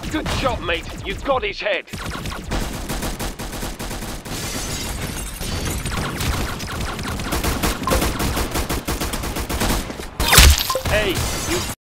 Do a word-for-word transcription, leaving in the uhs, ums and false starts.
Good shot, mate. You've got his head. Hey, you